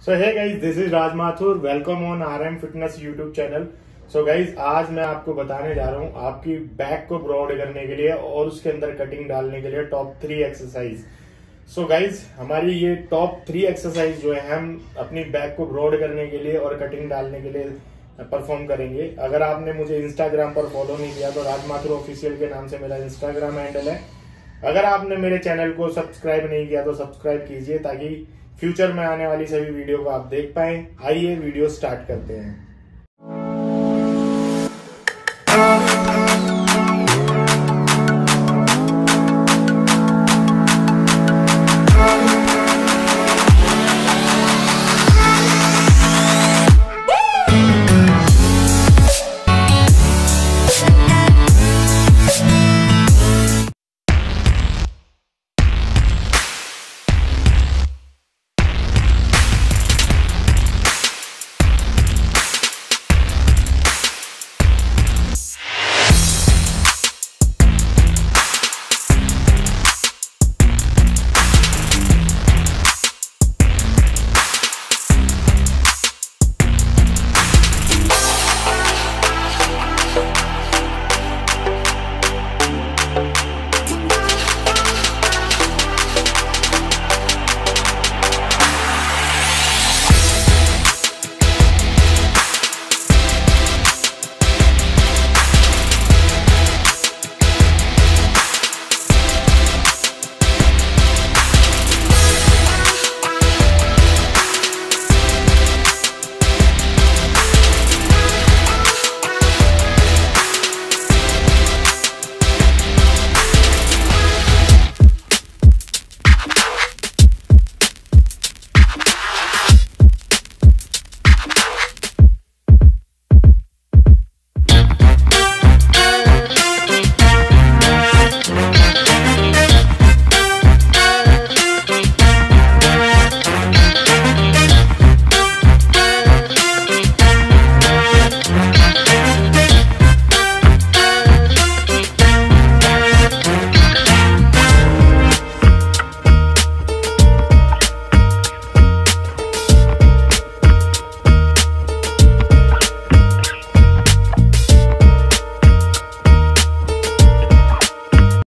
So hey guys, this is Raj Mathur. Welcome on RM fitness YouTube channel. So guys, आज मैं आपको बताने जा रहा हूँ आपकी बैक को ब्रॉड करने के लिए और उसके अंदर कटिंग डालने के लिए टॉप 3 एक्सरसाइज। सो गाइज, हमारी ये टॉप 3 एक्सरसाइज जो है हम अपनी बैक को ब्रॉड करने के लिए और कटिंग डालने के लिए परफॉर्म करेंगे। अगर आपने मुझे इंस्टाग्राम पर फॉलो नहीं किया तो राज माथुर ऑफिशियल के नाम से मेरा इंस्टाग्राम हैंडल है। अगर आपने मेरे चैनल को सब्सक्राइब नहीं किया तो सब्सक्राइब कीजिए ताकि फ्यूचर में आने वाली सभी वीडियो को आप देख पाएं। आइए वीडियो स्टार्ट करते हैं।